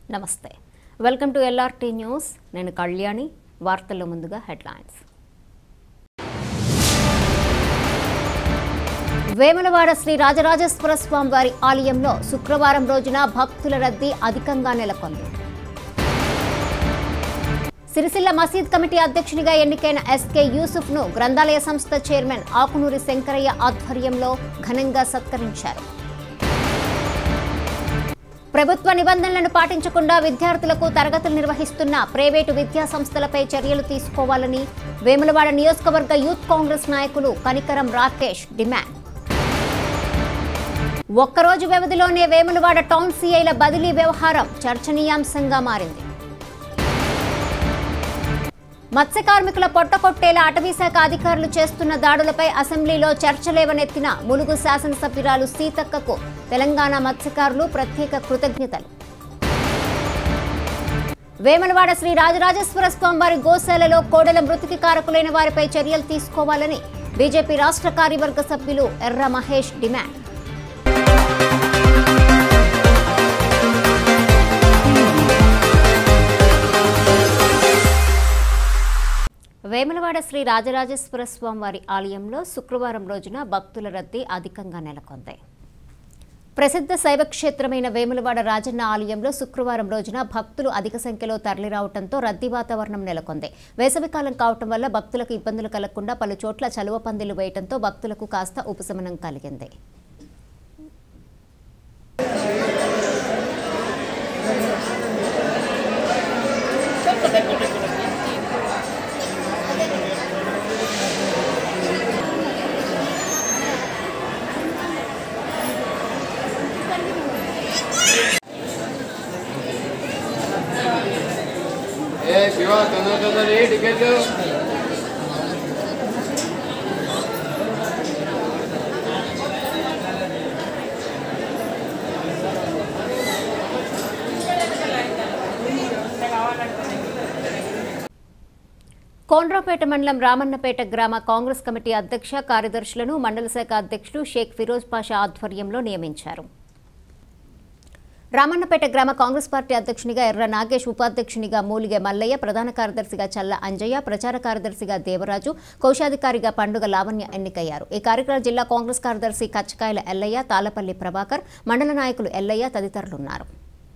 నమస్తే welcome to LRT news నేను కళ్యాణి వార్తల్లో ముందుగా హెడ్లైన్స్ వేములవాడ శ్రీ రాజరాజేశ్వర స్వామి వారి ఆలయంలో శుక్రవారం రోజున భక్తుల రద్దీ అధికంగా నెలకొంది సిరిసిల్ల మసీద్ కమిటీ అధ్యక్షునిగా ఎన్నికైన ఎస్కే యూసుఫ్ ను గ్రంథాలయ సంస్థ చైర్మన్ ఆకునూరి శంకరయ్య ఆధ్వర్యంలో ఘనంగా సత్కరించారు ప్రభుత్వ నిబంధనలను పాటించకుండా విద్యార్థులకు తరగతులు నిర్వహిస్తున్న ప్రైవేటు విద్యా సంస్థలపై చర్యలు తీసుకోవాలని వేములవాడ నియోజకవర్గ యూత్ కాంగ్రెస్ నాయకులు కనికరం రాకేష్ డిమాండ్ ఒక్కరోజు వ్యవధిలోనే వేములవాడ టౌన్ సీఐల బదిలీ వ్యవహారం చర్చనీయాంశంగా మారింది మత్స్య కార్మికుల పొట్టకొట్టేలా అటవీశాఖ అధికారులు చేస్తున్న దాడులపై అసెంబ్లీలో చర్చ లేవనెత్తిన ములుగు శాసనసభ్యురాలు సీతక్కకు తెలంగాణ మత్స్యకారులు ప్రత్యేక కృతజ్ఞతలు వేములవాడ శ్రీ రాజరాజేశ్వర స్వామి వారి గోశాలలో కోడెల మృతికి కారకులైన వారిపై చర్యలు తీసుకోవాలని బీజేపీ రాష్ట్ర కార్యవర్గ సభ్యులు ఎర్ర మహేష్ డిమాండ్ వేములవాడ శ్రీ రాజరాజేశ్వర స్వామి వారి ఆలయంలో శుక్రవారం రోజున భక్తుల రద్దీ అధికంగా నెలకొంది ప్రసిద్ధ శైవక్షేత్రమైన వేములవాడ రాజన్న ఆలయంలో శుక్రవారం రోజున భక్తులు అధిక సంఖ్యలో తరలిరావడంతో రద్దీ వాతావరణం నెలకొంది వేసవికాలం కావటం వల్ల భక్తులకు ఇబ్బందులు కలగకుండా పలు చోట్ల చలువ పందిళ్లు వేయడంతో భక్తులకు కాస్త ఉపశమనం కలిగింది शिवा तंदर टिकेट కోండ్రాపేట మండలం రామన్నపేట గ్రామ కాంగ్రెస్ కమిటీ అధ్యక్ష కార్యదర్శులను మండల శాఖ అధ్యక్షుడు షేక్ ఫిరోజ్ పాషా ఆధ్వర్యంలో నియమించారు రామన్నపేట గ్రామ కాంగ్రెస్ పార్టీ అధ్యక్షునిగా ఎర్ర నాగేష్ ఉపాధ్యక్షునిగా మూలిగే మల్లయ్య ప్రధాన కార్యదర్శిగా చల్ల అంజయ్య ప్రచార కార్యదర్శిగా దేవరాజు కోశాధికారిగా పండుగ లావణ్య ఎన్నికయ్యారు ఈ కార్యక్రమం జిల్లా కాంగ్రెస్ కార్యదర్శి కచ్చకాయల ఎల్లయ్య తాలపల్లి ప్రభాకర్ మండల నాయకులు ఎల్లయ్య తదితరులున్నారు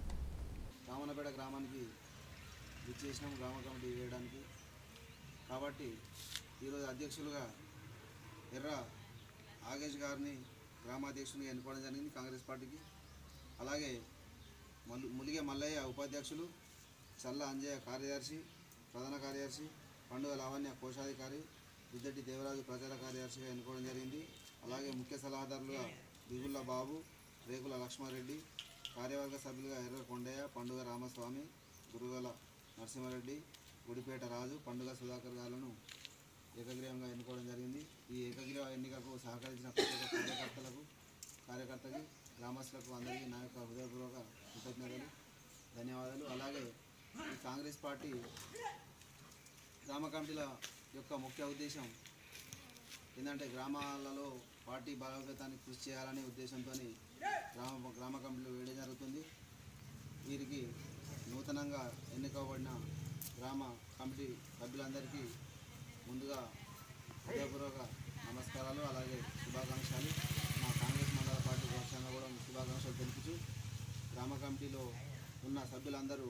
కాబట్టి ఈరోజు అధ్యక్షులుగా ఎర్ర ఆగేష్ గారిని గ్రామాధ్యక్షునిగా ఎన్నుకోవడం జరిగింది కాంగ్రెస్ పార్టీకి అలాగే ములిగే మల్లయ్య ఉపాధ్యక్షులు చల్ల అంజయ్య కార్యదర్శి ప్రధాన కార్యదర్శి పండుగ లావణ్య కోశాధికారి దిద్దటి దేవరాజు ప్రచార కార్యదర్శిగా ఎన్నుకోవడం జరిగింది అలాగే ముఖ్య సలహాదారులుగా దిగుళ్ళ బాబు రేకుల లక్ష్మారెడ్డి కార్యవర్గ సభ్యులుగా ఎర్ర కొండయ్య పండుగ రామస్వామి గురుగల నరసింహారెడ్డి గుడిపేట రాజు పండుగ సుధాకర్ గారులను ఏకగ్రీవంగా ఎన్నుకోవడం జరిగింది ఈ ఏకగ్రీవ ఎన్నికకు సహకరించిన ప్రత్యేక కార్యకర్తకి గ్రామస్తులకు అందరికీ నా యొక్క హృదయపూర్వక కృతజ్ఞతలు ధన్యవాదాలు అలాగే ఈ కాంగ్రెస్ పార్టీ గ్రామ కమిటీల యొక్క ముఖ్య ఉద్దేశం ఏంటంటే గ్రామాలలో పార్టీ బలోపేతానికి కృషి చేయాలనే ఉద్దేశంతో గ్రామ కమిటీలు వేయడం జరుగుతుంది వీరికి నూతనంగా ఎన్నికబడిన గ్రామ కమిటీ సభ్యులందరికీ ముందుగా హృదయపూర్వక నమస్కారాలు అలాగే శుభాకాంక్షలు మా కాంగ్రెస్ మండల పార్టీ పక్షాన కూడా శుభాకాంక్షలు తెలుపుతూ గ్రామ కమిటీలో ఉన్న సభ్యులందరూ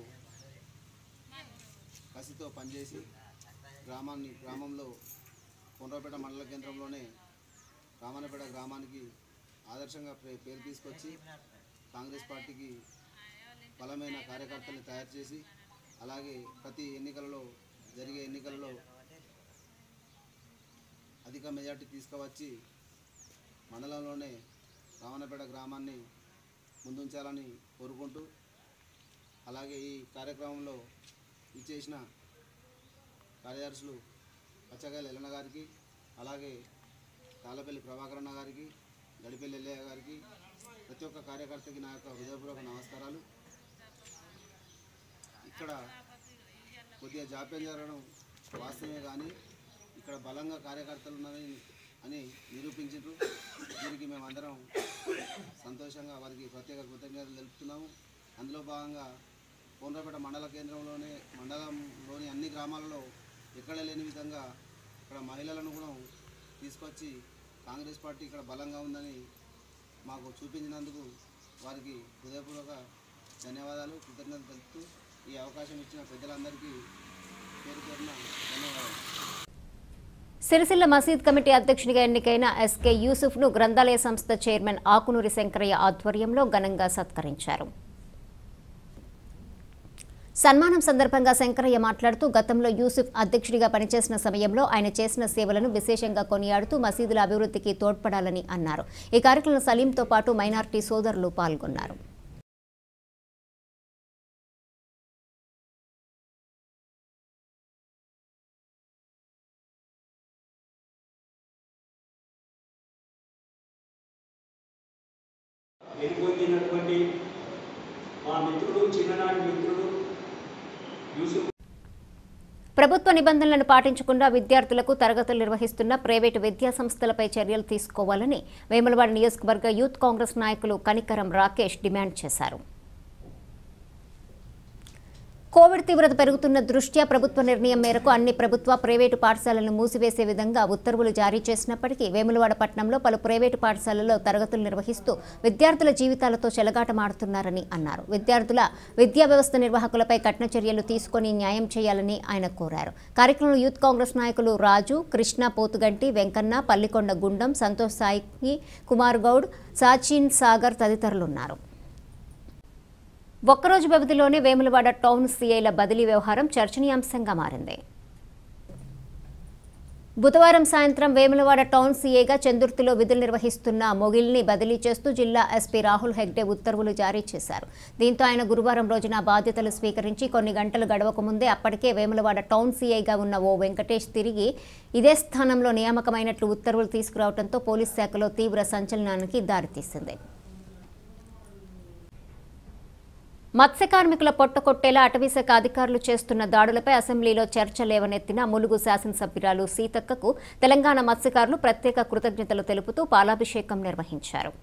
కసితో పనిచేసి గ్రామంలో కొండ్రపేట మండల కేంద్రంలోనే రామన్నపేట గ్రామానికి ఆదర్శంగా పేరు తీసుకొచ్చి కాంగ్రెస్ పార్టీకి బలమైన కార్యకర్తల్ని తయారు చేసి అలాగే ప్రతి జరిగే ఎన్నికలలో అధిక మెజార్టీ తీసుకువచ్చి మండలంలోనే రామన్నపేట గ్రామాన్ని ముందుంచాలని కోరుకుంటూ అలాగే ఈ కార్యక్రమంలో ఇచ్చేసిన కార్యదర్శులు పచ్చగాయల ఎల్లన్న గారికి అలాగే తాళపల్లి ప్రభాకరన్న గారికి గడిపల్లి ఎల్లయ్య గారికి ప్రతి ఒక్క కార్యకర్తకి నా యొక్క హృదయపూర్వక నమస్కారాలు ఇక్కడ కొద్దిగా జాప్యం జరగడం వాస్తవమే కానీ ఇక్కడ బలంగా కార్యకర్తలు ఉన్నారని నిరూపించారు దీనికి మేమందరం సంతోషంగా వారికి ప్రత్యేక కృతజ్ఞతలు తెలుపుతున్నాము అందులో భాగంగా కోనరాపేట మండల కేంద్రంలోని అన్ని గ్రామాలలో ఎక్కడ లేని విధంగా ఇక్కడ మహిళలను కూడా తీసుకొచ్చి కాంగ్రెస్ పార్టీ ఇక్కడ బలంగా ఉందని మాకు చూపించినందుకు వారికి హృదయపూర్వక ధన్యవాదాలు, కృతజ్ఞతలు తెలుపుతూ ఈ అవకాశం ఇచ్చిన పెద్దలందరికీ పేరు పేరున ధన్యవాదాలు. సిరిసిల్ల మసీద్ కమిటీ అధ్యక్షుడిగా ఎన్నికైన ఎస్కే యూసుఫ్ను గ్రంథాలయ సంస్థ చైర్మన్ ఆకునూరి శంకరయ్య ఆధ్వర్యంలో ఘనంగా సత్కరించారు. సన్మానం సందర్భంగా శంకరయ్య మాట్లాడుతూ గతంలో యూసుఫ్ అధ్యక్షుడిగా పనిచేసిన సమయంలో ఆయన చేసిన సేవలను విశేషంగా కొనియాడుతూ మసీదుల అభివృద్ధికి తోడ్పడాలని అన్నారు. ఈ కార్యక్రమంలో సలీంతో పాటు మైనార్టీ సోదరులు పాల్గొన్నారు. ఎన్నుకొందినటువంటి మా మిత్రుడు, చిన్ననాటి మిత్రుడు యూసుఫ్. ప్రభుత్వ నిబంధనలను పాటించకుండా విద్యార్థులకు తరగతులు నిర్వహిస్తున్న ప్రైవేటు విద్యా సంస్థలపై చర్యలు తీసుకోవాలని వేములవాడ నియోజకవర్గ యూత్ కాంగ్రెస్ నాయకులు కనికరం రాకేష్ డిమాండ్ చేశారు. కోవిడ్ తీవ్రత పెరుగుతున్న దృష్ట్యా ప్రభుత్వ నిర్ణయం మేరకు అన్ని ప్రభుత్వ ప్రైవేటు పాఠశాలలను మూసివేసే విధంగా ఉత్తర్వులు జారీ చేసినప్పటికీ వేములవాడ పట్టణంలో పలు ప్రైవేటు పాఠశాలల్లో తరగతులు నిర్వహిస్తూ విద్యార్థుల జీవితాలతో చెలగాటమాడుతున్నారని అన్నారు. విద్యార్థుల విద్యా వ్యవస్థ నిర్వాహకులపై కఠిన చర్యలు తీసుకుని న్యాయం చేయాలని ఆయన కోరారు. కార్యక్రమంలో యూత్ కాంగ్రెస్ నాయకులు రాజు, కృష్ణ పోతుగంటి, వెంకన్న, పల్లికొండ గుండం, సంతోష్ సాయి, కుమార్ గౌడ్, సాచిన్ సాగర్ తదితరులున్నారు. ఒక్కరోజు వ్యవధిలోనే వేములవాడ టౌన్ సీఐల బదిలీ వ్యవహారం చర్చనీయాంశంగా మారింది. బుధవారం సాయంత్రం వేములవాడ టౌన్ సీఐగా చందుర్తిలో విధులు నిర్వహిస్తున్న మొగిల్ని బదిలీ చేస్తూ జిల్లా ఎస్పీ రాహుల్ హెగ్డే ఉత్తర్వులు జారీ చేశారు. దీంతో ఆయన గురువారం రోజున బాధ్యతలు స్వీకరించి కొన్ని గంటలు గడవక ముందే అప్పటికే వేములవాడ టౌన్ సీఐగా ఉన్న ఓ వెంకటేష్ తిరిగి ఇదే స్థానంలో నియామకమైనట్లు ఉత్తర్వులు తీసుకురావడంతో పోలీస్ శాఖలో తీవ్ర సంచలనానికి దారితీసింది. మత్స్య కార్మికుల పొట్టకొట్టేలా అటవీశాఖ అధికారులు చేస్తున్న దాడులపై అసెంబ్లీలో చర్చ లేవనెత్తిన ములుగు శాసనసభ్యురాలు సీతక్కకు తెలంగాణ మత్స్యకారులు ప్రత్యేక కృతజ్ఞతలు తెలుపుతూ పాలాభిషేకం నిర్వహించారు.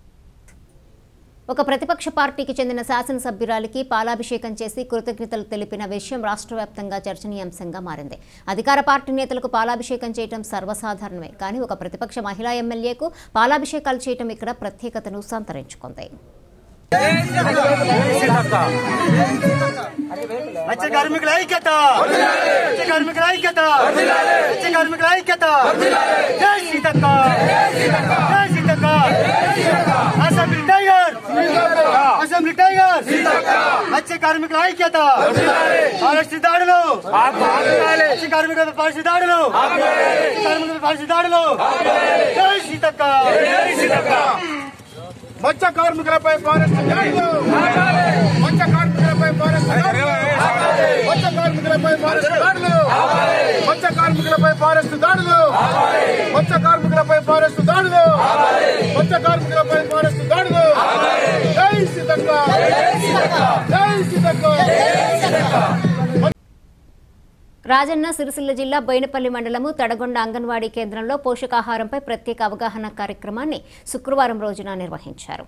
ఒక ప్రతిపక్ష పార్టీకి చెందిన శాసనసభ్యురాలికి పాలాభిషేకం చేసి కృతజ్ఞతలు తెలిపిన విషయం రాష్ట్ర వ్యాప్తంగా చర్చనీయాంశంగా మారింది. అధికార పార్టీ నేతలకు పాలాభిషేకం చేయడం సర్వసాధారణమే, కానీ ఒక ప్రతిపక్ష మహిళా ఎమ్మెల్యేకు పాలాభిషేకాలు చేయడం ఇక్కడ ప్రత్యేకతను సంతరించుకుంది. మత్స్య కార్మికుల ఐక్యత, మత్స్య కార్మికుల ఐక్యత, మత్స్య కార్మికుల ఐక్యత. జై సీతక్క, జై Seethakka. Assembly tiger, assembly tiger. మత్స్య కార్మికుల ఐక్యత. ఫారెస్ట్ దాడులు, మత్స్య కార్మికుల ఫారెస్ట్ దాడులు, కార్మికుల ఫారెస్ట్ దాడులు. జై సీతక్క, జై సీతక్క. మత్స్య కార్మికులపై ఫారెస్ట్ దాడులు, మత్స్య కార్మికులపై ఫారెస్ట్ దాడులు, మత్స్య కార్మికులపై ఫారెస్ట్ దాడులు, మత్స్య కార్మికులపై ఫారెస్ట్ దాడులు, మత్స్య కార్మికులపై ఫారెస్ట్ దాడులు, మత్స్య కార్మికులపై ఫారెస్ట్ దాడులు. జై సీతక్క, జై సీతక్క. రాజన్న సిరిసిల్ల జిల్లా బోయినపల్లి మండలము తడగొండ అంగన్వాడీ కేంద్రంలో పోషకాహారంపై ప్రత్యేక అవగాహన కార్యక్రమాన్ని శుక్రవారం రోజున నిర్వహించారు.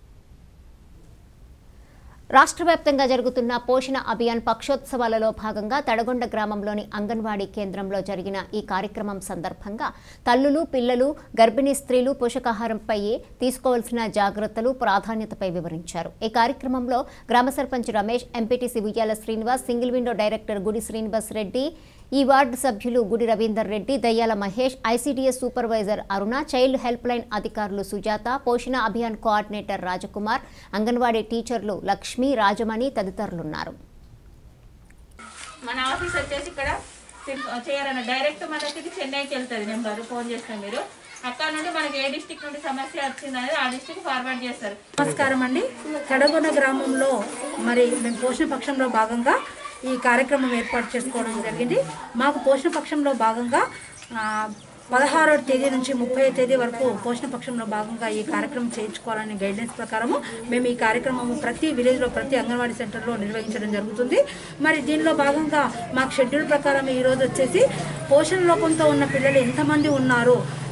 రాష్ట్ర వ్యాప్తంగా జరుగుతున్న పోషణ అభియాన్ పక్షోత్సవాలలో భాగంగా తడగొండ గ్రామంలోని అంగన్వాడీ కేంద్రంలో జరిగిన ఈ కార్యక్రమం సందర్భంగా తల్లులు, పిల్లలు, గర్భిణీ స్త్రీలు పోషకాహారంపై తీసుకోవాల్సిన జాగ్రత్తలు, ప్రాధాన్యతపై వివరించారు. ఈ కార్యక్రమంలో గ్రామ సర్పంచ్ రమేష్, ఎంపీటీసీ ఉయ్యాల శ్రీనివాస్, సింగిల్ విండో డైరెక్టర్ గుడి శ్రీనివాస్ రెడ్డి, ఈ వార్డు సభ్యులు గుడి Ravinder Reddy, Dayyala Mahesh, ICDS supervisor Aruna, child helpline అధికారులు సుజాత, పోషణ అభియాన్ కోఆర్డినేటర్ రాజకుమార్, అంగన్వాడీ టీచర్లు లక్ష్మి, రాజమణి తదితరులున్నారు. మన ఆఫీస్ వచ్చేసి ఇక్కడ చేయాలన్న డైరెక్ట్ మనకి చెన్నైకి వెళ్తుంది. నెంబర్ ఫోన్ చేస్తాం, మీరు అక్కడ నుండి మనకి ఏ డిస్టిక్ నుండి సమస్య వచ్చిందనేది ఆ డిస్టిక్ ఫార్వర్డ్ చేస్తారు. నమస్కారం అండి. తడగొండ గ్రామంలో మరి మేము పోషణ పక్షంలో భాగంగా ఈ కార్యక్రమం ఏర్పాటు చేసుకోవడం జరిగింది. మాకు పోషణ పక్షంలో భాగంగా 16వ తేదీ నుంచి 30వ తేదీ వరకు పోషణ పక్షంలో భాగంగా ఈ కార్యక్రమం చేయించుకోవాలనే గైడ్లైన్స్ ప్రకారము మేము ఈ కార్యక్రమం ప్రతి విలేజ్లో, ప్రతి అంగన్వాడీ సెంటర్లో నిర్వహించడం జరుగుతుంది. మరి దీనిలో భాగంగా మాకు షెడ్యూల్ ప్రకారం ఈరోజు వచ్చేసి పోషణ లోపంతో ఉన్న పిల్లలు ఎంతమంది ఉన్నారు,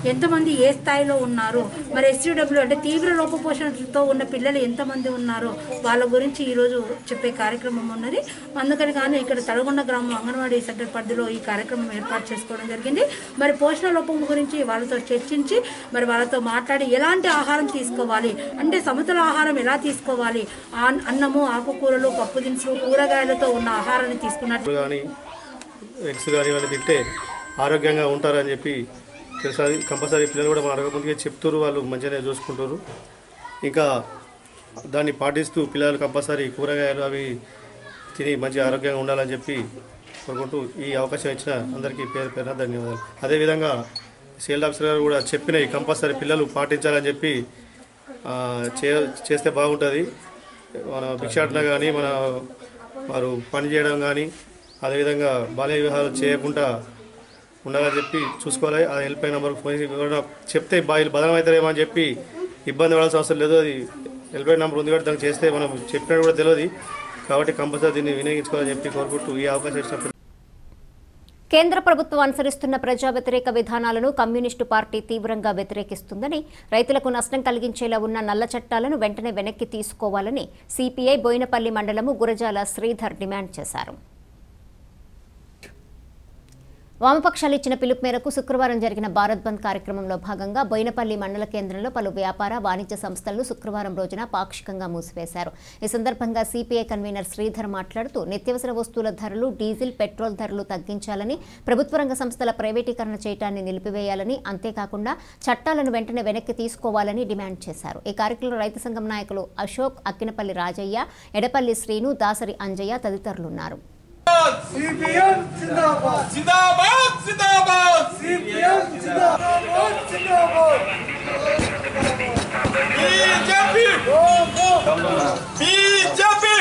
ఎంతమంది ఏ స్థాయిలో ఉన్నారు, మరి SCW అంటే తీవ్ర లోపపోషణతో ఉన్న పిల్లలు ఎంతమంది ఉన్నారో వాళ్ళ గురించి ఈరోజు చెప్పే కార్యక్రమం ఉన్నది. అందుకని కానీ ఇక్కడ తలగొండ గ్రామం అంగన్వాడీ సెంటర్ పరిధిలో ఈ కార్యక్రమం ఏర్పాటు చేసుకోవడం జరిగింది. మరి పోషణ లోపం గురించి వాళ్ళతో చర్చించి మరి వాళ్ళతో మాట్లాడి ఎలాంటి ఆహారం తీసుకోవాలి అంటే సమతుల ఆహారం ఎలా తీసుకోవాలి, అన్నము, ఆకుకూరలు, పప్పు దినుసులు, కూరగాయలతో ఉన్న ఆహారాన్ని తీసుకున్నట్టు కానీ ఎగ్స్ కానీ ఇవన్నీ తింటే ఆరోగ్యంగా ఉంటారని చెప్పి తెలుసా. కంపల్సరీ పిల్లలు కూడా మన అడగకుంటే చెప్తారు, వాళ్ళు మంచిగానే చూసుకుంటారు. ఇంకా దాన్ని పాటిస్తూ పిల్లలు కంపల్సరీ కూరగాయలు అవి తిని మంచి ఆరోగ్యంగా ఉండాలని చెప్పి కోరుకుంటూ ఈ అవకాశం ఇచ్చిన అందరికీ పేరు పేరున ధన్యవాదాలు. అదేవిధంగా సేల్ ఆఫీసర్ గారు కూడా చెప్పినవి కంపల్సరీ పిల్లలు పాటించాలని చెప్పి చేస్తే బాగుంటుంది. మన భిక్షాటన కానీ వారు పని చేయడం కానీ అదేవిధంగా బాల్య వివాహాలు చేయకుండా ఉండాలని చెప్పి చూసుకోవాలి. ఆ హెల్ప్లైన్ నెంబర్కి ఫోన్ చెప్తే బదనమవుతారేమో అని చెప్పి ఇబ్బంది పడాల్సిన అవసరం లేదు. అది హెల్ప్లైన్ నెంబర్ ఉంది కాబట్టి దానికి చేస్తే మనం చెప్పినట్టు కూడా తెలియదు. కాబట్టి కంపల్సరీ దీన్ని వినియోగించుకోవాలని చెప్పి కోరుకుంటూ ఈ అవకాశం ఇచ్చినప్పుడు కేంద్ర ప్రభుత్వం అనుసరిస్తున్న ప్రజా వ్యతిరేక విధానాలను కమ్యూనిస్టు పార్టీ తీవ్రంగా వ్యతిరేకిస్తుందని, రైతులకు నష్టం కలిగించేలా ఉన్న నల్ల చట్టాలను వెంటనే వెనక్కి తీసుకోవాలని సిపిఐ బోయినపల్లి మండలము గురజాల శ్రీధర్ డిమాండ్ చేశారు. వామపక్షాలు ఇచ్చిన పిలుపు మేరకు శుక్రవారం జరిగిన భారత్ బంద్ కార్యక్రమంలో భాగంగా బోయినపల్లి మండల కేంద్రంలో పలు వ్యాపార వాణిజ్య సంస్థలను శుక్రవారం రోజున పాక్షికంగా మూసివేశారు. ఈ సందర్భంగా సిపిఐ కన్వీనర్ శ్రీధర్ మాట్లాడుతూ నిత్యావసర వస్తువుల ధరలు, డీజిల్, పెట్రోల్ ధరలు తగ్గించాలని, ప్రభుత్వ రంగ సంస్థల ప్రైవేటీకరణ చేయడాన్ని నిలిపివేయాలని, అంతేకాకుండా చట్టాలను వెంటనే వెనక్కి తీసుకోవాలని డిమాండ్ చేశారు. ఈ కార్యక్రమంలో రైతు సంఘం నాయకులు అశోక్, అక్కినపల్లి రాజయ్య, ఎడపల్లి శ్రీను, దాసరి అంజయ్య తదితరులున్నారు. CPM जिंदाबाद जिंदाबाद जिंदाबाद CPM जिंदाबाद जिंदाबाद बीजेपी बीजेपी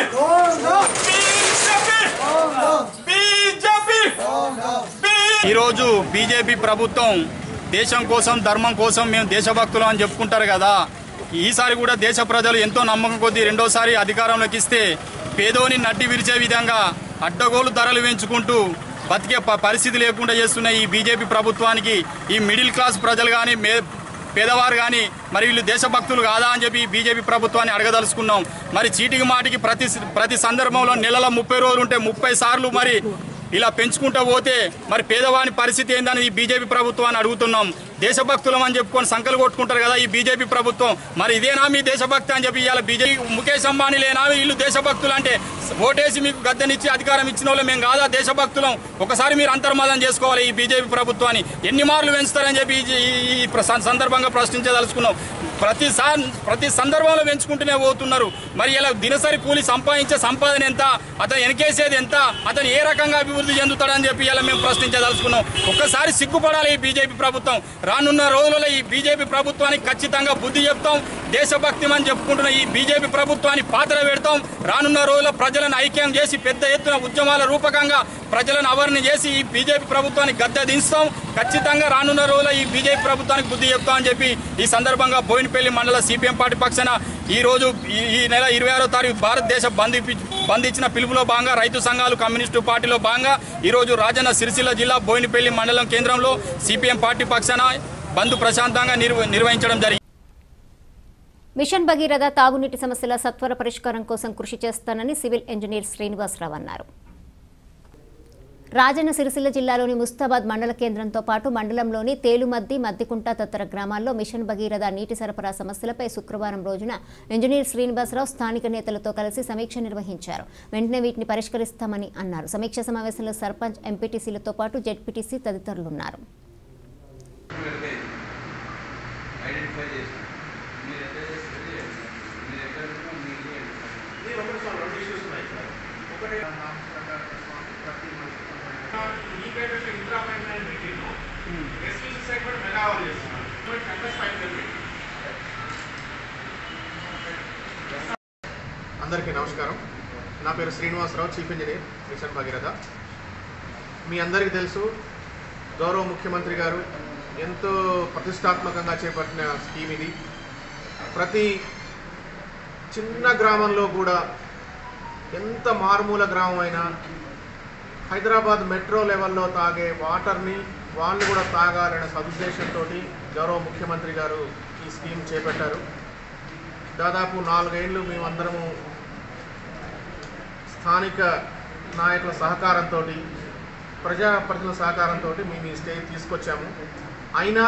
बीजेपी ఈ రోజు బీజేపీ ప్రభుత్వం దేశం కోసం, ధర్మం కోసం మేము దేశభక్తులు అని చెప్పుకుంటారు కదా. ఈసారి కూడా దేశ ప్రజలు ఎంతో నమ్మకం కొద్దీ రెండోసారి అధికారంలోకి ఇస్తే పేదోని నడ్డి విరిచే విధంగా అడ్డగోలు ధరలు పెంచుకుంటూ బతికే పరిస్థితి లేకుండా చేస్తున్న ఈ బీజేపీ ప్రభుత్వానికి ఈ మిడిల్ క్లాస్ ప్రజలు కానీ పేదవారు కానీ మరి వీళ్ళు దేశభక్తులు కాదా అని చెప్పి బీజేపీ ప్రభుత్వాన్ని అడగదలుచుకున్నాం. మరి చీటికి మాటికి ప్రతి సందర్భంలో నెలలో 30 రోజులు ఉంటే 30 సార్లు మరి ఇలా పెంచుకుంటూ పోతే మరి పేదవాని పరిస్థితి ఏందని ఈ బీజేపీ ప్రభుత్వాన్ని అడుగుతున్నాం. దేశభక్తులం అని చెప్పుకొని సంకలు కొట్టుకుంటారు కదా ఈ బీజేపీ ప్రభుత్వం. మరి ఇదేనా మీ దేశభక్తి అని చెప్పి ఇవాళ బీజేపీ ముఖేష్ అంబానీ లేనా వీళ్ళు దేశభక్తులు అంటే? ఓటేసి మీకు గద్దెనిచ్చి అధికారం ఇచ్చిన వాళ్ళు మేము కాదా దేశభక్తులం? ఒకసారి మీరు అంతర్మాదం చేసుకోవాలి ఈ బీజేపీ ప్రభుత్వాన్ని. ఎన్ని మార్లు పెంచుతారని చెప్పి ఈ సందర్భంగా ప్రశ్నించదలుచుకున్నాం. ప్రతి సందర్భంలో పెంచుకుంటూనే పోతున్నారు. మరి ఇలా దినసరి కూలి సంపాదించే సంపాదన ఎంత, అతను వెనకేసేది ఎంత, అతను ఏ రకంగా అభివృద్ధి చెందుతాడని చెప్పి ఇలా మేము ప్రశ్నించదలుచుకున్నాం. ఒక్కసారి సిగ్గుపడాలి ఈ బీజేపీ ప్రభుత్వం. రానున్న రోజులలో ఈ బీజేపీ ప్రభుత్వానికి ఖచ్చితంగా బుద్ధి చెప్తాం. దేశభక్తిమని చెప్పుకుంటున్న ఈ బీజేపీ ప్రభుత్వాన్ని పాత్ర పెడతాం. రానున్న రోజుల్లో ప్రజలను ఐక్యం చేసి పెద్ద ఎత్తున ఉద్యమాల రూపకంగా ప్రజలను అవర్ని చేసి ఈ బీజేపీ ప్రభుత్వానికి గద్దె దించుతాం. ఖచ్చితంగా రానున్న రోజుల్లో ఈ బీజేపీ ప్రభుత్వానికి బుద్ధి చెప్తామని చెప్పి ఈ సందర్భంగా బోయినపల్లి మండల సిపిఎం పార్టీ పక్షాన ఈరోజు ఈ నెల 26వ తారీఖు భారతదేశ బంద్ ఇచ్చిన పిలుపులో భాగంగా రైతు సంఘాలు కమ్యూనిస్టు పార్టీలో భాగంగా ఈరోజు రాజన్న సిరిసిల్ల జిల్లా బోయినపల్లి మండలం కేంద్రంలో సిపిఎం పార్టీ పక్షాన బంద్ ప్రశాంతంగా నిర్వహించడం జరిగింది. మిషన్ భగీరథ తాగునీటి సమస్యల సత్వర పరిష్కారం కోసం కృషి చేస్తానని సివిల్ ఇంజనీర్ శ్రీనివాసరావు అన్నారు. రాజన్న సిరిసిల్ల జిల్లాలోని ముస్తాబాద్ మండల కేంద్రంతో పాటు మండలంలోని తేలుమద్ది, మద్దికుంట తదితర గ్రామాల్లో మిషన్ భగీరథ నీటి సరఫరా సమస్యలపై శుక్రవారం రోజున ఇంజనీర్ శ్రీనివాసరావు స్థానిక నేతలతో కలిసి సమీక్ష నిర్వహించారు. వెంటనే వీటిని పరిష్కరిస్తామని అన్నారు. సమీక్ష సమావేశంలో సర్పంచ్, ఎంపీటీసీలతో పాటు జెడ్పీటీసీ తదితరులున్నారు. అందరికీ నమస్కారం. నా పేరు Srinivasarao, chief engineer mission Bhagiratha. మీ అందరికీ తెలుసు, గౌరవ ముఖ్యమంత్రి గారు ఎంతో ప్రతిష్టాత్మకంగా చేపట్టిన స్కీమ్ ఇది. ప్రతి చిన్న గ్రామంలో కూడా, ఎంత మారుమూల గ్రామం అయినా హైదరాబాద్ మెట్రో లెవెల్లో తాగే వాటర్ని వాళ్ళు కూడా తాగాలనే సదుద్దేశంతో గౌరవ ముఖ్యమంత్రి గారు ఈ స్కీమ్ చేపట్టారు. దాదాపు 4 ఏళ్ళు మేమందరము స్థానిక నాయకుల సహకారంతో, ప్రజాప్రతినిధుల సహకారంతో మేము ఈ స్టేజ్ తీసుకొచ్చాము. అయినా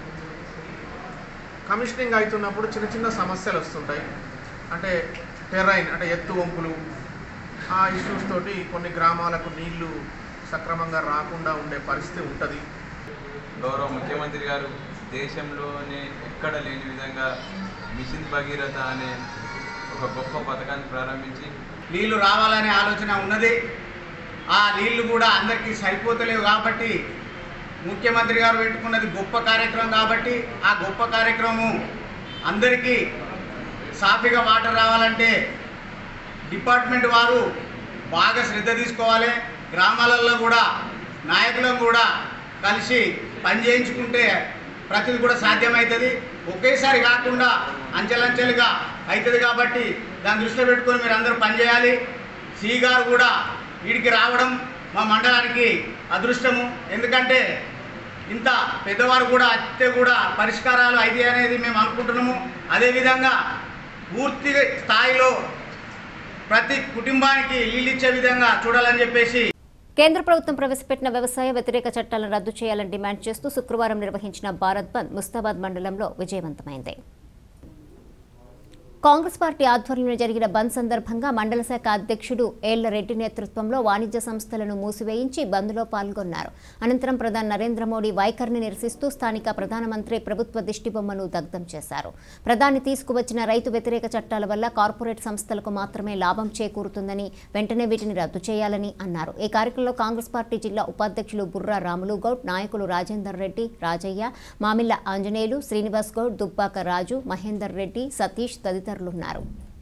కమిషనింగ్ అవుతున్నప్పుడు చిన్న చిన్న సమస్యలు వస్తుంటాయి. అంటే టెరైన్, అంటే ఎత్తు వంపులు, ఆ ఇష్యూస్ తోటి కొన్ని గ్రామాలకు నీళ్లు సక్రమంగా రాకుండా ఉండే పరిస్థితి ఉంటుంది. గౌరవ ముఖ్యమంత్రి గారు దేశంలోనే ఎక్కడ లేని విధంగా మిషన్ భగీరథ అనే ఒక గొప్ప పథకాన్ని ప్రారంభించి నీళ్లు రావాలనే ఆలోచన ఉన్నది. ఆ నీళ్లు కూడా అందరికీ సరిపోతలేవు కాబట్టి ముఖ్యమంత్రి గారు పెట్టుకున్నది గొప్ప కార్యక్రమం కాబట్టి ఆ గొప్ప కార్యక్రమం అందరికీ సాఫీగా వాటర్ రావాలంటే డిపార్ట్మెంట్ వారు బాగా శ్రద్ధ తీసుకోవాలి. గ్రామాలలో కూడా నాయకులను కూడా కలిసి పని చేయించుకుంటే ప్రతిది కూడా సాధ్యమవుతుంది. ఒకేసారి కాకుండా అంచెలంచెలుగా అవుతుంది కాబట్టి దాన్ని దృష్టిలో పెట్టుకొని మీరు అందరూ పనిచేయాలి. సి గారు కూడా వీడికి రావడం మా మండలానికి అదృష్టము. ఎందుకంటే ఇంత పెద్దవారు కూడా అత్తే కూడా పరిష్కారాలు అయితే అనేది మేము అనుకుంటున్నాము. అదేవిధంగా పూర్తి స్థాయిలో ప్రతి కుటుంబానికి నీళ్ళు ఇచ్చే విధంగా చూడాలని చెప్పేసి కేంద్ర ప్రభుత్వం ప్రవేశపెట్టిన వ్యవసాయ వ్యతిరేక చట్టాలను రద్దు చేయాలని డిమాండ్ చేస్తూ శుక్రవారం నిర్వహించిన భారత్ బంద్ ముస్తాబాద్ మండలంలో విజయవంతమైంది. కాంగ్రెస్ పార్టీ ఆధ్వర్యంలో జరిగిన బంద్ సందర్భంగా మండల శాఖ అధ్యక్షుడు ఏళ్లరెడ్డి నేతృత్వంలో వాణిజ్య సంస్థలను మూసివేయించి బంద్లో పాల్గొన్నారు. అనంతరం ప్రధాని నరేంద్ర మోడీ వైఖరిని నిరసిస్తూ స్థానిక ప్రధానమంత్రి ప్రభుత్వ దిష్టిబొమ్మను దగ్ధం చేశారు. ప్రధాని తీసుకువచ్చిన రైతు వ్యతిరేక చట్టాల వల్ల కార్పొరేట్ సంస్థలకు మాత్రమే లాభం చేకూరుతుందని, వెంటనే వీటిని రద్దు చేయాలని అన్నారు. ఈ కార్యక్రమంలో కాంగ్రెస్ పార్టీ జిల్లా ఉపాధ్యక్షులు బుర్రా రాములు గౌడ్, నాయకులు రాజేందర్ రెడ్డి, రాజయ్య, మామిళ్ల ఆంజనేయులు, శ్రీనివాస్ గౌడ్, దుబ్బాక రాజు, మహేందర్ రెడ్డి, సతీష్ తదితరులు ఉన్నారు.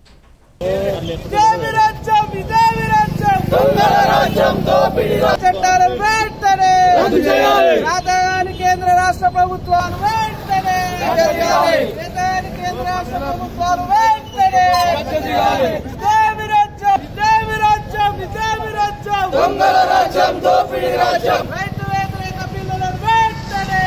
కేంద్ర రాష్ట్ర ప్రభుత్వాలు వెంటనే కేంద్ర రాష్ట్ర ప్రభుత్వాలు వెంటనే దొంగల రాజ్యం దోపిడీ రాజ్యం రైతు వ్యతిరేక బిల్లులను వెంటనే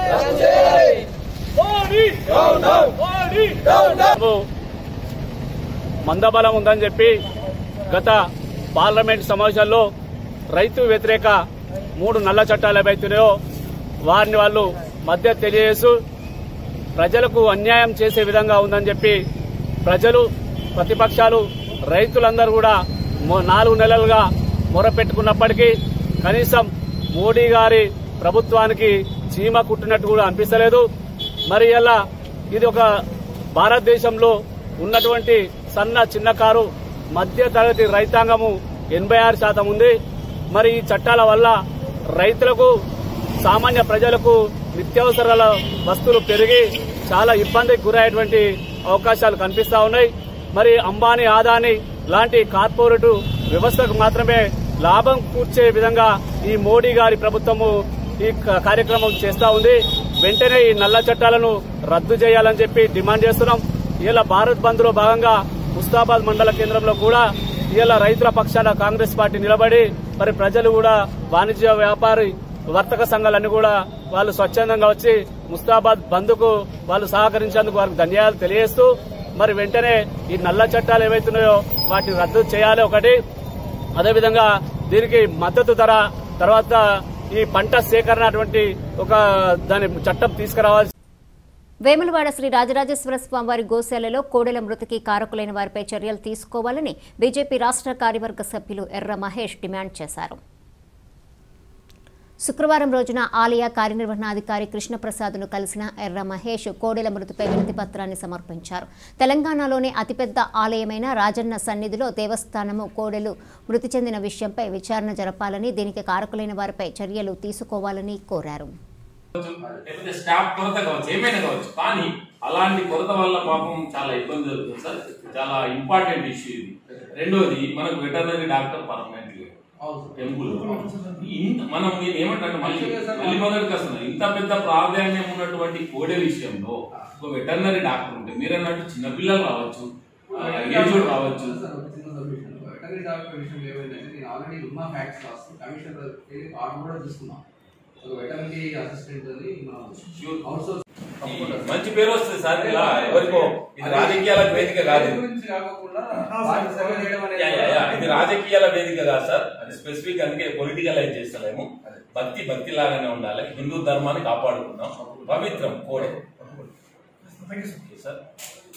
మందబలం ఉందని చెప్పి గత పార్లమెంట్ సమావేశాల్లో రైతు వ్యతిరేక 3 నల్ల చట్టాలు ఏవైతున్నాయో వారిని వాళ్ళు మధ్య తెలియజేస్తూ ప్రజలకు అన్యాయం చేసే విధంగా ఉందని చెప్పి ప్రజలు, ప్రతిపక్షాలు, రైతులందరూ కూడా 4 నెలలుగా మొరపెట్టుకున్నప్పటికీ కనీసం మోడీ గారి ప్రభుత్వానికి చీమ కుట్టినట్టు కూడా అనిపిస్తలేదు. మరి ఇలా ఇది ఒక భారతదేశంలో ఉన్నటువంటి సన్న చిన్నకారు మధ్య తరగతి రైతాంగము 86% ఉంది. మరి ఈ చట్టాల వల్ల రైతులకు, సామాన్య ప్రజలకు నిత్యావసరాల వస్తువులు పెరిగి చాలా ఇబ్బందికి గురయ్యేటువంటి అవకాశాలు కనిపిస్తా ఉన్నాయి. మరి అంబానీ, ఆదానీ లాంటి కార్పొరేట్ వ్యవస్థకు మాత్రమే లాభం కూర్చే విధంగా ఈ మోడీ గారి ప్రభుత్వము ఈ కార్యక్రమం చేస్తా ఉంది. వెంటనే ఈ నల్ల చట్టాలను రద్దు చేయాలని చెప్పి డిమాండ్ చేస్తున్నాం. ఇలా భారత్ బంద్ లో భాగంగా ముస్తాబాద్ మండల కేంద్రంలో కూడా ఇలా రైతుల పక్షాన కాంగ్రెస్ పార్టీ నిలబడి మరి ప్రజలు కూడా వాణిజ్య వ్యాపారి వర్తక సంఘాలన్నీ కూడా వాళ్ళు స్వచ్ఛందంగా వచ్చి ముస్తాబాద్ బంద్ కు వాళ్ళు సహకరించేందుకు వారికి ధన్యవాదాలు తెలియజేస్తూ మరి వెంటనే ఈ నల్ల చట్టాలు ఏవైతున్నాయో వాటిని రద్దు చేయాలి ఒకటి. అదేవిధంగా దీనికి మద్దతు ధర, తర్వాత ఈ పంట సేకరణ అటువంటి ఒక దాని చట్టం తీసుకురావాల్సి. వేములవాడ శ్రీ రాజరాజేశ్వర స్వామివారి గోశాలలో కోడెల మృతికి కారకులైన వారిపై చర్యలు తీసుకోవాలని బీజేపీ రాష్ట్ర కార్యవర్గ సభ్యులు ఎర్ర మహేష్ డిమాండ్ చేశారు. శుక్రవారం రోజున ఆలయ కార్యనిర్వహణాధికారి కృష్ణప్రసాద్ను కలిసిన ఎర్ర మహేష్ కోడెల మృతిపై వినతి పత్రాన్ని సమర్పించారు. తెలంగాణలోనే అతిపెద్ద ఆలయమైన రాజన్న సన్నిధిలో దేవస్థానము కోడెలు మృతి చెందిన విషయంపై విచారణ జరపాలని, దీనికి కారకులైన వారిపై చర్యలు తీసుకోవాలని కోరారు. స్టాఫ్ కొరత కావచ్చు, ఏమైనా కావచ్చు, కానీ అలాంటి కొరత వల్ల పాపం చాలా ఇబ్బంది జరుగుతుంది సార్. చాలా ఇంపార్టెంట్ ఇష్యూ ఇది. రెండోది, మనకు వెటర్నరీ డాక్టర్ పర్మనెంట్ టెంపుల్ మనం ఏమంటే మళ్ళీ మొదటికి వస్తున్నారు. ఇంత పెద్ద ప్రాధాన్యం ఉన్నటువంటి కోడే విషయంలో ఒక వెటర్నరీ డాక్టర్ ఉంటే మీరు అన్నట్టు చిన్నపిల్లలు రావచ్చు, ఏజ్డ్ రావచ్చు. వెటర్నరీ డాక్టర్ విషయం ఏమైందంటే నేను ఆల్రెడీ ఉన్నా ఫ్యాక్ట్స్ రాస్తూ కమిషనర్ ఆర్డర్ కూడా తీసుకున్నాం. ఒక వెటర్నరీ అసిస్టెంట్ అని మనం అవుట్సోర్స్ మంచి పేరు వస్తుంది సార్. ఇలా ఎవరికో ఇది రాజకీయాల వేదిక కాదు, ఇది రాజకీయాల వేదిక కాదు సార్. అది స్పెసిఫిక్, అందుకే పొలిటికలైజ్ చేస్తలేము. భక్తి లాగానే ఉండాలి. హిందూ ధర్మాన్ని కాపాడుకుందాం. పవిత్రం కోడే సార్.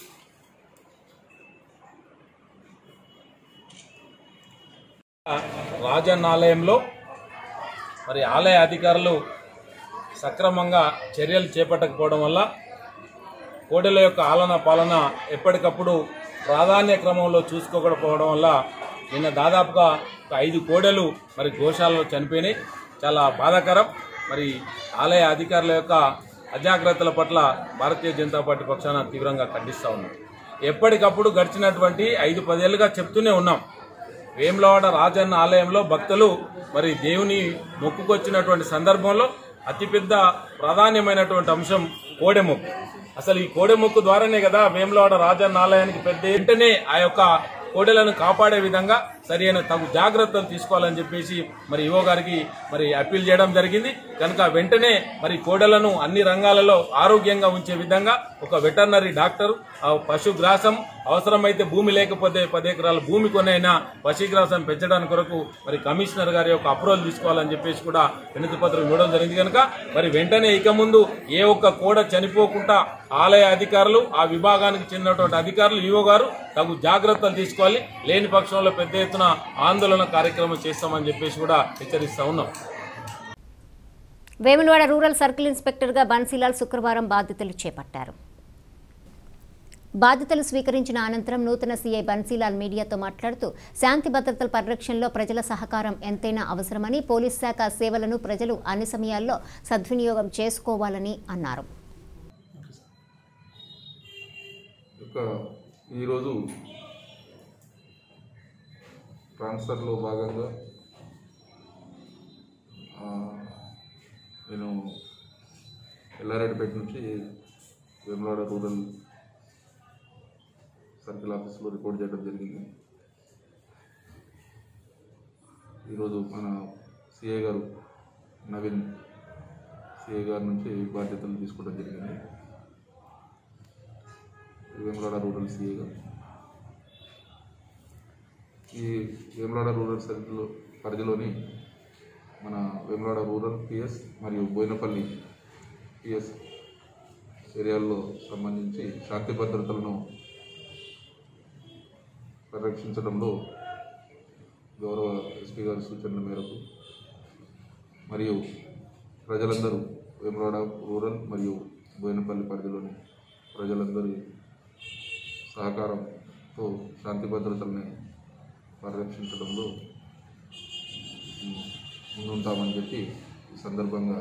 రాజన్న ఆలయంలో మరి ఆలయ అధికారులు సక్రమంగా చర్యలు చేపట్టకపోవడం వల్ల కోడెల యొక్క ఆలన పాలన ఎప్పటికప్పుడు ప్రాధాన్య క్రమంలో చూసుకోకపోవడం వల్ల నిన్న దాదాపుగా 5 కోడెలు మరి గోశాలలో చనిపోయినాయి. చాలా బాధాకరం. మరి ఆలయ అధికారుల యొక్క అజాగ్రత్తల పట్ల భారతీయ జనతా పార్టీ పక్షాన తీవ్రంగా ఖండిస్తూ ఉన్నాం. ఎప్పటికప్పుడు గడిచినటువంటి 5-10 ఏళ్ళుగా చెప్తూనే ఉన్నాం. వేములవాడ రాజన్న ఆలయంలో భక్తులు మరి దేవుని మొక్కుకొచ్చినటువంటి సందర్భంలో అతిపెద్ద ప్రాధాన్యమైనటువంటి అంశం కోడెమొక్కు. అసలు ఈ కోడెమొక్కు ద్వారానే కదా వేములవాడ రాజన్న ఆలయానికి పెద్ద వెంటనే ఆ యొక్క కోడెలను కాపాడే విధంగా సరైన తగు జాగ్రత్తలు తీసుకోవాలని చెప్పేసి మరి ఈవో గారికి మరి అప్పీల్ చేయడం జరిగింది. కనుక వెంటనే మరి కోడెలను అన్ని రంగాలలో ఆరోగ్యంగా ఉంచే విధంగా ఒక వెటర్నరీ డాక్టర్, పశుగ్రాసం, అవసరమైతే భూమి లేకపోతే 10 ఎకరాల భూమి కొనైనా పశుగ్రాసం పెంచడానికి కొరకు మరి కమిషనర్ గారి యొక్క అప్రూవల్ తీసుకోవాలని చెప్పేసి కూడా వినతి పత్రం ఇవ్వడం జరిగింది. కనుక మరి వెంటనే ఇక ముందు ఏ ఒక్క కోడ చనిపోకుండా ఆలయ అధికారులు, ఆ విభాగానికి చెందినటువంటి అధికారులు, ఈవో గారు తగు జాగ్రత్తలు తీసుకోవాలి. లేని పక్షంలో పెద్ద ఎత్తున ఆందోళన కార్యక్రమం చేస్తామని చెప్పేసి కూడా హెచ్చరిస్తా ఉన్నాం. వేములవాడ రూరల్ సర్కిల్ ఇన్స్పెక్టర్గా బన్సీలాల్ శుక్రవారం బాధ్యతలు చేపట్టారు. బాధ్యతలు స్వీకరించిన అనంతరం నూతన సీఐ బన్సీలాల్ మీడియాతో మాట్లాడుతూ శాంతి భద్రతల పరిరక్షణలో ప్రజల సహకారం ఎంతైనా అవసరమని, పోలీస్ శాఖ సేవలను ప్రజలు అన్ని సమయాల్లో సద్వినియోగం చేసుకోవాలని అన్నారు. ఈరోజు ట్రాన్స్ఫర్లో భాగంగా నేను ఎల్లారెడ్డిపేట నుంచి వేములవాడ రూరల్ సర్కిల్ ఆఫీస్లో రిపోర్ట్ చేయడం జరిగింది. ఈరోజు మన సిఐ గారు నవీన్ సిఐ గారి నుంచి బాధ్యతలు తీసుకోవడం జరిగింది. వేములవాడ రూరల్ సిఐ గారు ఈ వేములవాడ రూరల్ సర్కిల్ పరిధిలోని మన వేములవాడ రూరల్ పిఎస్ మరియు బోయినపల్లి పిఎస్ ఏరియాల్లో సంబంధించి శాంతి భద్రతలను పరిరక్షించడంలో గౌరవ ఎస్పీ గారి సూచనల మేరకు మరియు ప్రజలందరూ వేములవాడ రూరల్ మరియు బోయినపల్లి పరిధిలోని ప్రజలందరి సహకారంతో శాంతి భద్రతల్ని పరిరక్షించడంలో ముందుంటామని చెప్పి ఈ సందర్భంగా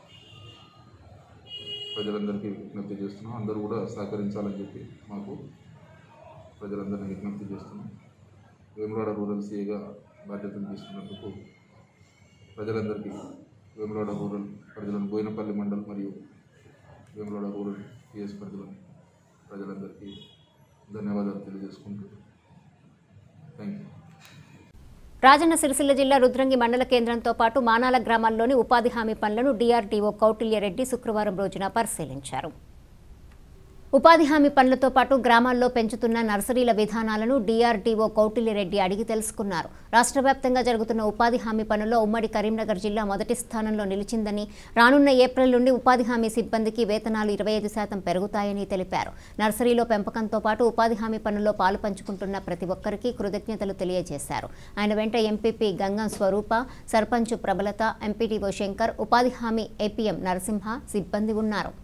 ప్రజలందరికీ విజ్ఞప్తి చేస్తున్నాం. అందరూ కూడా సహకరించాలని చెప్పి మాకు ప్రజలందరినీ విజ్ఞప్తి చేస్తున్నాం. వేములవాడ రూరల్ సిఐగా బాధ్యతలు తీసుకున్నందుకు ప్రజలందరికీ వేములవాడ రూరల్ పరిధిలోని బోయినపల్లి మండల్ మరియు వేములవాడ రూరల్ పిఎస్ పరిధిలోని ప్రజలందరికీ ధన్యవాదాలు తెలియజేసుకుంటూ థ్యాంక్ యూ. రాజన్న సిరిసిల్ల జిల్లా రుద్రంగి మండల కేంద్రంతో పాటు మానాల గ్రామాల్లోని ఉపాధి హామీ పనులను డీఆర్డీఓ కౌటిల్యరెడ్డి శుక్రవారం రోజున పరిశీలించారు. ఉపాధి హామీ పనులతో పాటు గ్రామాల్లో పెంచుతున్న నర్సరీల విధానాలను డీఆర్డీఓ కౌటిల్యరెడ్డి అడిగి తెలుసుకున్నారు. రాష్ట్ర వ్యాప్తంగా జరుగుతున్న ఉపాధి హామీ పనుల్లో ఉమ్మడి కరీంనగర్ జిల్లా మొదటి స్థానంలో నిలిచిందని, రానున్న ఏప్రిల్ నుండి ఉపాధి హామీ సిబ్బందికి వేతనాలు 25% పెరుగుతాయని తెలిపారు. నర్సరీలో పెంపకంతో పాటు ఉపాధి హామీ పనుల్లో పాలు పంచుకుంటున్న ప్రతి ఒక్కరికి కృతజ్ఞతలు తెలియజేశారు. ఆయన వెంట ఎంపీపీ గంగం స్వరూప, సర్పంచ్ ప్రబలత, ఎంపీటీఓ శంకర్, ఉపాధి హామీ ఏపీఎం నరసింహ సిబ్బంది ఉన్నారు.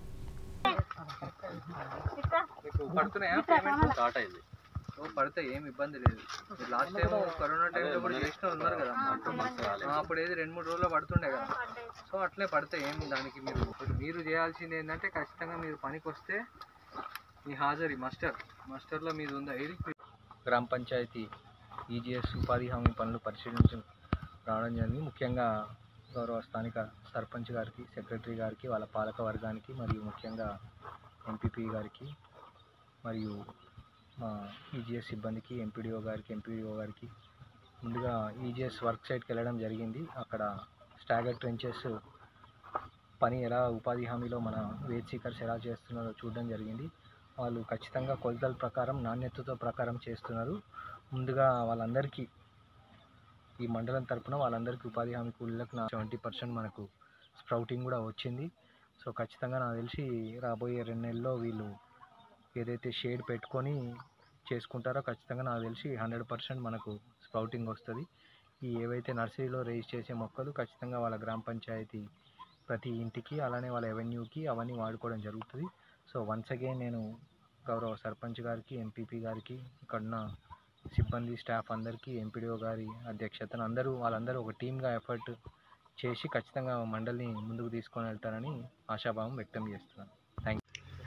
పడుతున్నాయా? పేమెంట్ స్టార్ట్ అయింది. పడితే ఏం ఇబ్బంది లేదు. లాస్ట్ టైం కరోనా టైంలో కూడా చేసిన ఉన్నారు కదా, అప్పుడు ఏది 2-3 రోజుల్లో పడుతుండే కదా. సో అట్లే పడితే ఏం దానికి మీరు చేయాల్సింది ఏంటంటే ఖచ్చితంగా మీరు పనికి వస్తే మీ హాజరీ మాస్టర్లో మీది ఉందా? గ్రామ పంచాయతీ ఈజీఎస్ ఉపాధి హామీ పనులు పరిశీలించి రావడం జరిగింది. ముఖ్యంగా గౌరవ స్థానిక సర్పంచ్ గారికి, సెక్రటరీ గారికి, వాళ్ళ పాలక వర్గానికి మరియు ముఖ్యంగా ఎంపీపీ గారికి మరియు మా ఈజీఎస్ సిబ్బందికి, ఎంపీడీఓ గారికి, ఎంపీడీఓ గారికి ముందుగా ఈజీఎస్ వర్క్ సైట్కి వెళ్ళడం జరిగింది. అక్కడ స్టాగర్ ట్రెంచెస్ పని ఎలా ఉపాధి హామీలో మన వేజ్ సీకర్స్ ఎలా చేస్తున్నారో చూడడం జరిగింది. వాళ్ళు ఖచ్చితంగా కొలతల ప్రకారం నాణ్యతతో ప్రకారం చేస్తున్నారు. ముందుగా వాళ్ళందరికీ ఈ మండలం తరపున వాళ్ళందరికీ ఉపాధి హామీ కూలీలకు 70% మనకు స్ప్రౌటింగ్ కూడా వచ్చింది. సో ఖచ్చితంగా నాకు తెలిసి రాబోయే 2 నెలల్లో వీళ్ళు ఏదైతే షేడ్ పెట్టుకొని చేసుకుంటారో ఖచ్చితంగా నాకు తెలిసి 100% మనకు స్ప్రౌటింగ్ వస్తుంది. ఈ ఏవైతే నర్సరీలో రేజ్ చేసే మొక్కలు ఖచ్చితంగా వాళ్ళ గ్రామ పంచాయతీ ప్రతి ఇంటికి అలానే వాళ్ళ ఎవెన్యూకి అవన్నీ వాడుకోవడం జరుగుతుంది. సో వన్స్ అగైన్ నేను గౌరవ సర్పంచ్ గారికి, ఎంపీపీ గారికి, ఇక్కడున్న సిబ్బంది స్టాఫ్ అందరికీ, ఎంపీడీఓ గారి అధ్యక్షతను వాళ్ళందరూ ఒక టీమ్గా ఎఫర్ట్ చేసి ఖచ్చితంగా మండలిని ముందుకు తీసుకొని వెళ్తారని ఆశాభావం వ్యక్తం చేస్తున్నాను. థ్యాంక్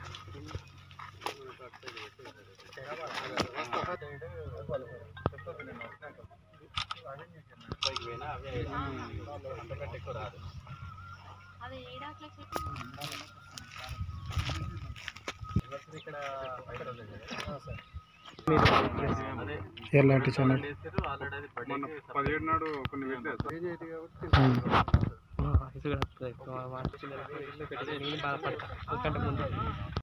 ఎలాంటి ఛానల్ 17 నాడు కొన్ని బాధపడతా